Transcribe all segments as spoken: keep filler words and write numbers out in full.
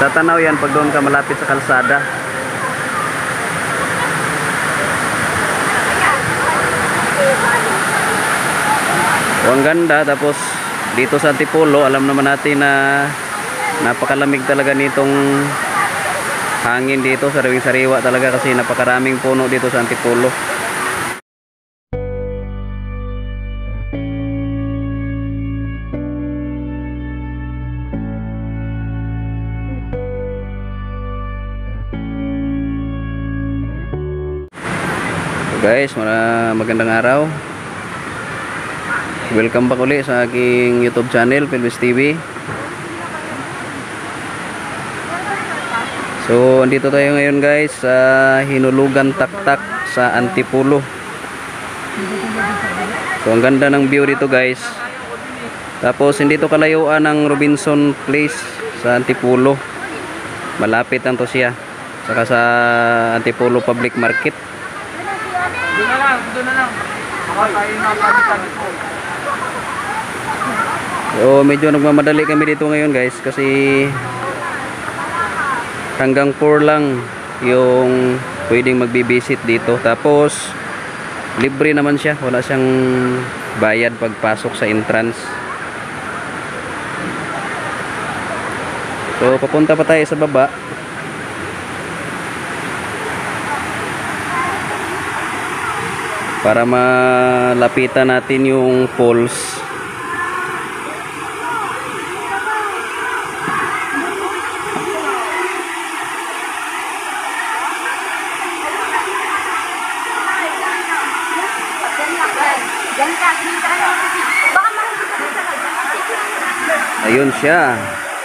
Matatanaw yan pag doon ka malapit sa kalsada. So, ang ganda. Tapos dito sa Antipolo, alam naman natin na napakalamig talaga nitong hangin dito, sariwing-sariwa talaga kasi napakaraming puno dito sa Antipolo. So guys, magandang araw. Welcome back ulit sa aking YouTube channel, Pelvis T V. So, andito tayo ngayon guys sa Hinulugan Taktak sa Antipolo. So, ang ganda ng view dito guys. Tapos, hindi to kalayuan ng Robinson Place sa Antipolo. Malapit lang to siya. Saka sa Antipolo Public Market. Doon na lang, doon na lang. Baka tayo nakakalitan ito. So, medyo nagmamadali kami dito ngayon guys kasi hanggang four lang yung pwedeng magbibisit dito. Tapos libre naman siya, wala siyang bayad pagpasok sa entrance. So papunta pa tayo sa baba para malapitan natin yung falls. Ayun siya.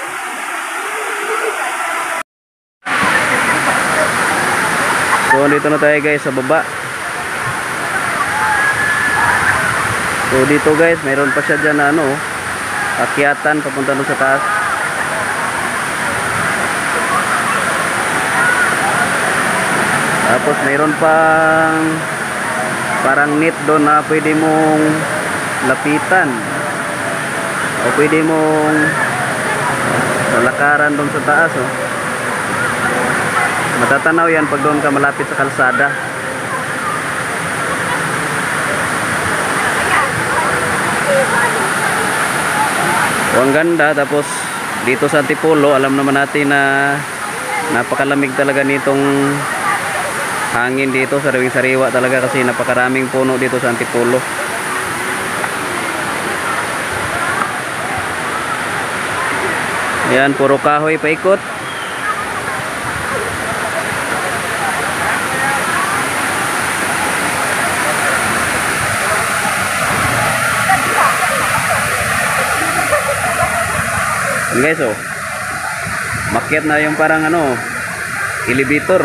So dito na tayo guys sa baba. So dito guys, mayroon pa siya dyan na ano, akyatan papunta doon sa taas. Tapos mayroon pang parang net doon na pwede mong lapitan. O pwede mong lalakaran doon sa taas. Oh. Matatanaw yan pag doon ka malapit sa kalsada. O, ang ganda. Tapos dito sa Antipolo, alam naman natin na napakalamig talaga nitong hangin dito, sariwing-sariwa talaga kasi napakaraming puno dito sa Antipolo. Yan, puro kahoy paikot. Yan guys, oh. Makyat na yung parang ano, elevator.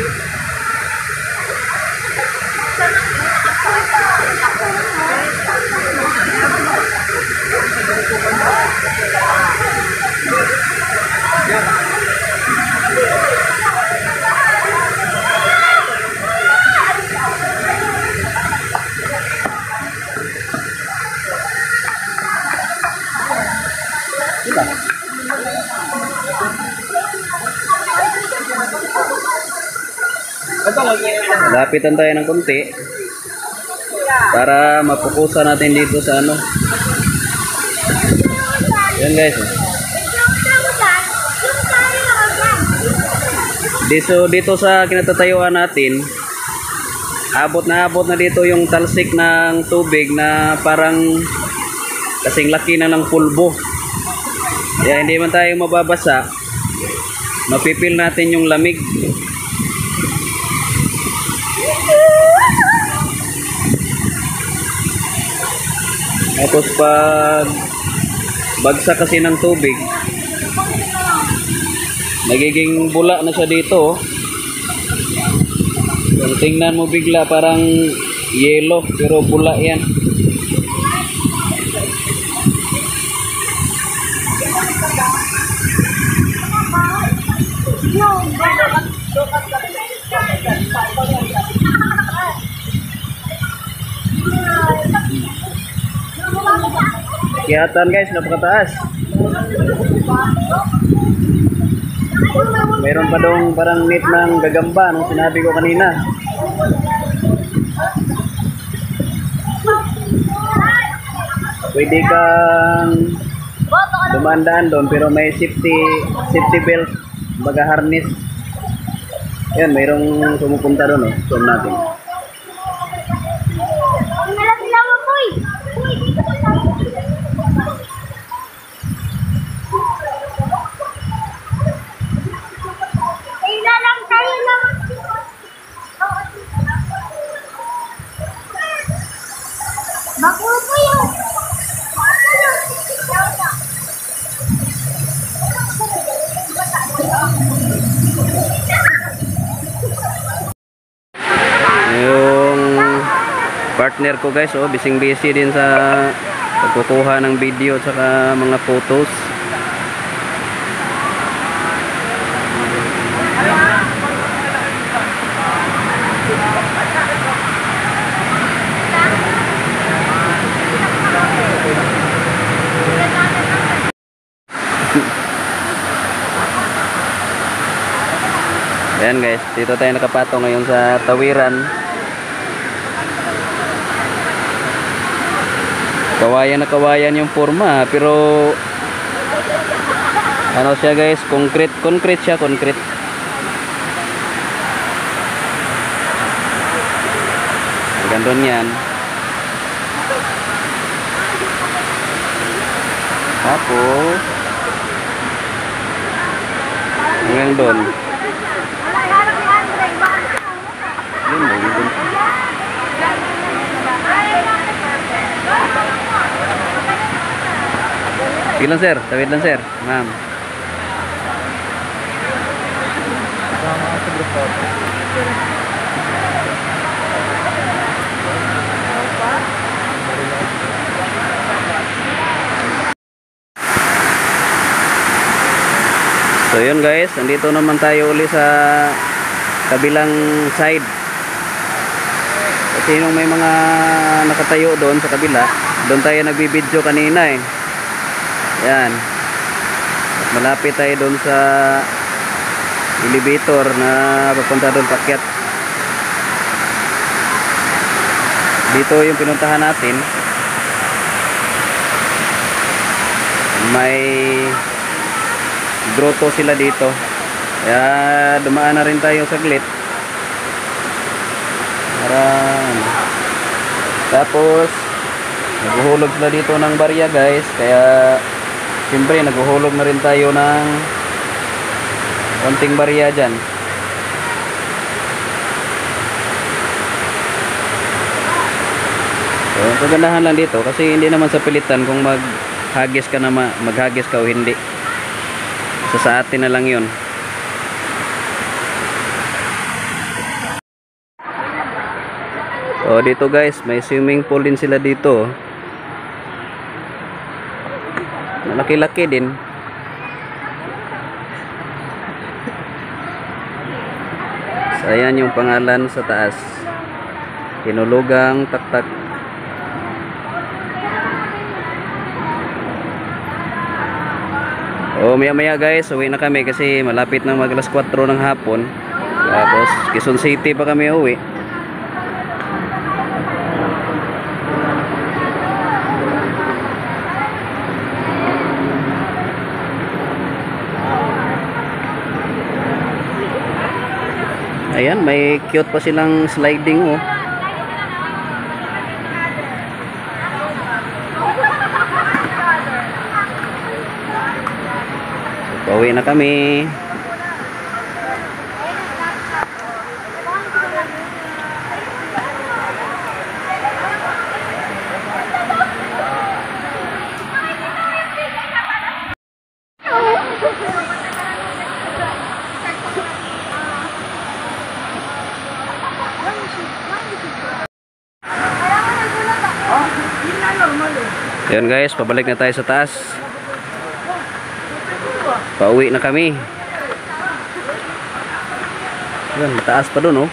Lapitan tayo ng konti para mapukusan natin dito sa ano. Yan guys. Dito, dito sa kinatatayuan natin, abot na abot na dito yung talsik ng tubig na parang kasing laki na ng pulbo. Kaya hindi man tayo mababasa, mapipil natin yung lamig. Tapos pag bagsak kasi ng tubig, nagiging bula na siya dito. Kung tingnan mo bigla parang yellow pero bula yan. Kiyatan guys, napakataas. Mayroon pa dong parang net ng gagamba nung sinabi ko kanina. Pwede kang dumandaan doon pero may safety safety belt, baga harness. Yan, mayroong pumupunta doon, oh. Zoom natin. Yung partner ko guys, oh, bising busy din sa pagkukuha ng video at saka mga photos. Ayan guys, dito tayo nakapatong ngayon sa tawiran. Kawayan na kawayan yung forma, pero ano siya guys, concrete, concrete siya, concrete. Gandun yan. Tapos hanggang doon. Sige lang sir, tawid lang sir, ma'am. So yun guys, nandito naman tayo uli sa kabilang side. Kasi nung may mga nakatayo doon sa kabila, doon tayo nagbibideo kanina eh. Yan. At malapit tayo doon sa elevator na papunta doon pakyat. Dito yung pinuntahan natin. May grotto sila dito. Kaya dumaan na rin tayo saglit. Aran. Tapos naghuhulog sila dito ng barya guys. Kaya siyempre naghuhulog na rin tayo ng konting barya dyan. So kagandahan lang dito kasi hindi naman sa pilitan kung maghagis ka na ma maghagis ka o hindi. So sa atin na lang yun. Oh, dito guys, may swimming pool din sila dito. Malaki-laki din. So, ayan yung pangalan sa taas. Tinulugang Taktak. Oh, maya-maya guys, uwi na kami kasi malapit na mag alas kwatro ng hapon. Tapos Quezon City pa kami uwi. Ayan, may cute pa silang sliding oh. So, pauwi na kami. Ayan guys, pabalik na tayo sa taas. Pauwi na kami. Ayan, mataas pa dun oh.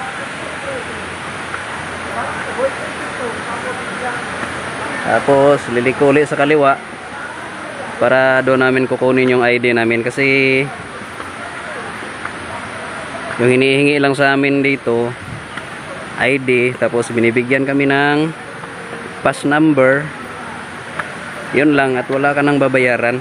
Tapos liliko ulit sa kaliwa para doon namin kukunin yung I D namin kasi Yung hinihingi lang sa amin dito I D, tapos binibigyan kami ng pass number. Yun lang, at wala ka nang babayaran.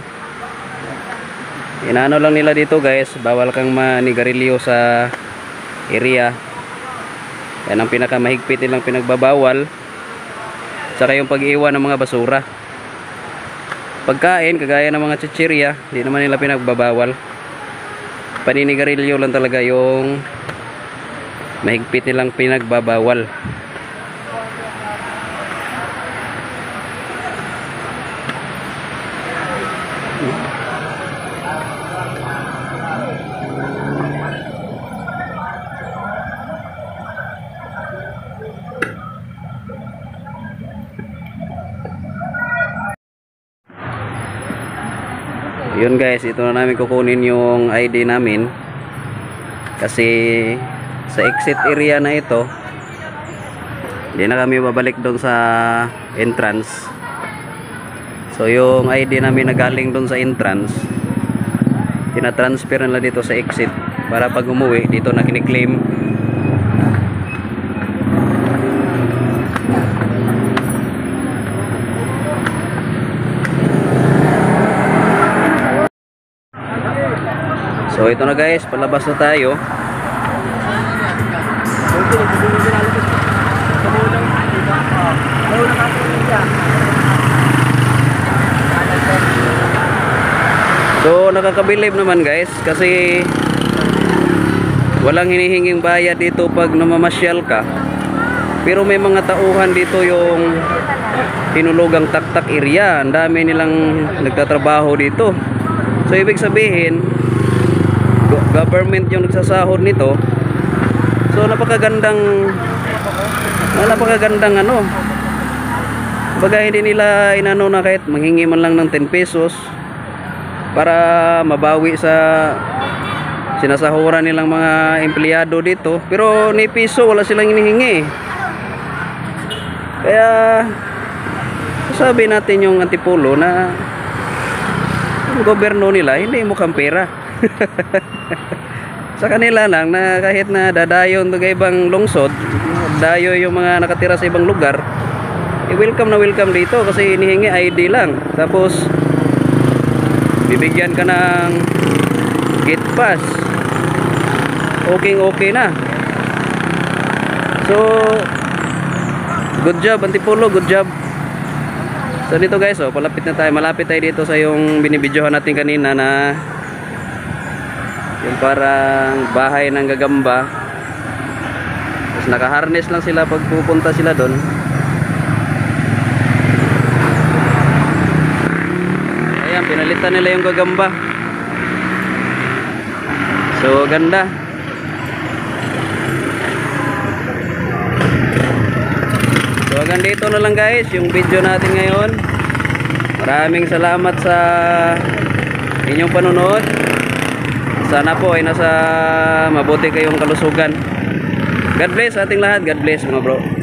Inaano lang nila dito guys, bawal kang manigarilyo sa area. Yan ang pinakamahigpit nilang pinagbabawal. Saka yung pag-iwan ng mga basura. Pagkain, kagaya ng mga chichirya, hindi naman nila pinagbabawal. Paninigarilyo lang talaga yung mahigpit nilang pinagbabawal. Yun guys, ito na namin kukunin yung I D namin. Kasi sa exit area na ito, hindi na kami babalik doon sa entrance. So yung I D namin na galing doon sa entrance, tinatransfer nila dito sa exit para pag umuwi dito na kiniklaim. So ito na guys, palabas na tayo. So nakakabilib naman guys, kasi walang hinihinging bayad dito pag namamasyal ka. Pero may mga tauhan dito yung tinulugang taktak area. Ang dami nilang nagtatrabaho dito. So ibig sabihin, government yung nagsasahod nito. So napakagandang napakagandang ano, baga hindi nila inano na kahit manghingi man lang ng ten pesos para mabawi sa sinasahuran nilang mga empleyado dito. Pero ni piso wala silang hinihingi. Kaya sabi natin yung Antipolo na yung gobyerno nila hindi mukhang pera. Sa kanila lang na kahit na dadayon sa ibang lungsod, dayo yung mga nakatira sa ibang lugar, eh, welcome na welcome dito kasi hinihingi I D lang. Tapos bibigyan ka ng gate pass. Okay okay na. So good job Antipolo, good job. So dito guys, oh, palapit na tayo, malapit tayo dito sa yung binibidyohan natin kanina na yung parang bahay ng gagamba. Tapos nakaharness lang sila pag pupunta sila doon. Ayan, pinalitan nila yung gagamba. So ganda. So hanggang dito na lang guys yung video natin ngayon. Maraming salamat sa inyong panonood. Sana po ay nasa mabuti kayong kalusugan. God bless ating lahat. God bless mga bro.